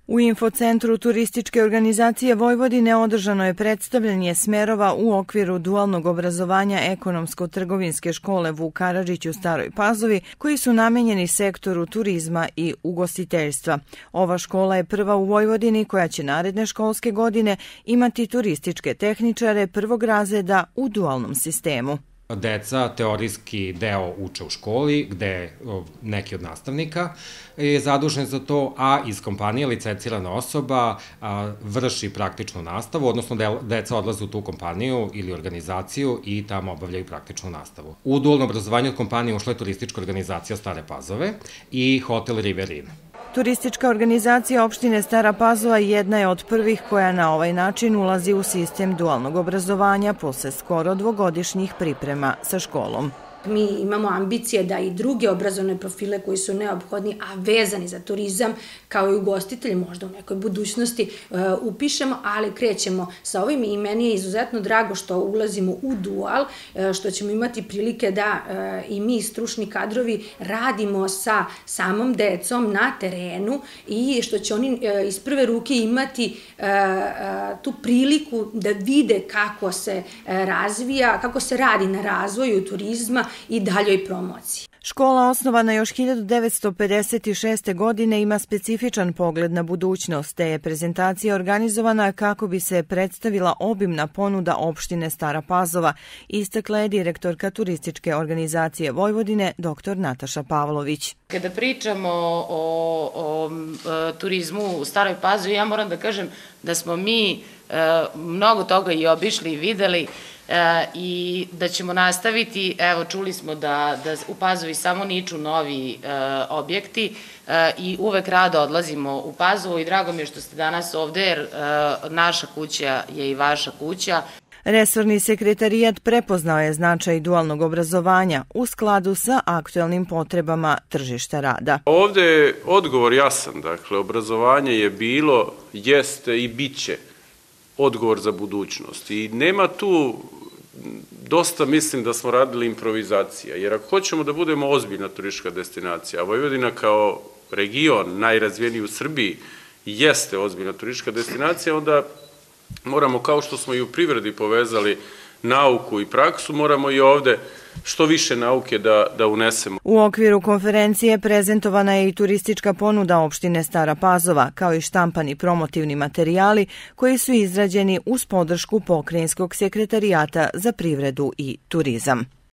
U Infocentru turističke organizacije Vojvodine održano je predstavljanje smerova u okviru dualnog obrazovanja ekonomsko-trgovinske škole Vuk Karadžić u Staroj Pazovi, koji su namenjeni sektoru turizma i ugostiteljstva. Ova škola je prva u Vojvodini koja će naredne školske godine imati turističke tehničare prvog razreda u dualnom sistemu. Deca teorijski deo uče u školi, gde neki od nastavnika je zadužen za to, a iz kompanije licencirana osoba vrši praktičnu nastavu, odnosno deca odlaze u tu kompaniju ili organizaciju i tamo obavljaju praktičnu nastavu. U dualno obrazovanje od kompanije ušla je turistička organizacija Stare Pazove i hotel Riverin. Turistička organizacija opštine Stara Pazova jedna je od prvih koja na ovaj način ulazi u sistem dualnog obrazovanja posle skoro dvogodišnjih priprema sa školom. Mi imamo ambicije da i druge obrazovne profile koji su neophodni, a vezani za turizam, kao i ugostitelji, možda u nekoj budućnosti upišemo, ali krećemo sa ovim i meni je izuzetno drago što ulazimo u dual, što ćemo imati prilike da i mi, stručni kadrovi, radimo sa samom decom na terenu i što će oni iz prve ruke imati tu priliku da vide kako se razvija, kako se radi na razvoju turizma i daljoj promociji. Škola, osnovana još 1956. godine, ima specifičan pogled na budućnost, te je prezentacija organizovana kako bi se predstavila obimna ponuda opštine Stara Pazova, istakla je direktorka turističke organizacije Vojvodine, dr. Nataša Pavlović. Kada pričamo o turizmu u Staroj Pazovi, ja moram da kažem da smo mi mnogo toga i obišli i videli, i da ćemo nastaviti. Evo, čuli smo da u Pazovi samo niču novi objekti i uvek rado odlazimo u Pazovu i drago mi je što ste danas ovde jer naša kuća je i vaša kuća. Resorni sekretarijat prepoznao je značaj dualnog obrazovanja u skladu sa aktuelnim potrebama tržišta rada. Ovde je odgovor jasan, dakle, obrazovanje je bilo, jeste i bit će odgovor za budućnost i nema tu, dosta mislim da smo radili improvizacija, jer ako hoćemo da budemo ozbiljna turistička destinacija, a Vojvodina kao region najrazvijeniji u Srbiji jeste ozbiljna turistička destinacija, onda moramo, kao što smo i u privredi povezali nauku i praksu, moramo i ovde što više nauke da unesemo. U okviru konferencije prezentovana je i turistička ponuda opštine Stara Pazova, kao i štampani promotivni materijali koji su izrađeni uz podršku Pokrajinskog sekretarijata za privredu i turizam.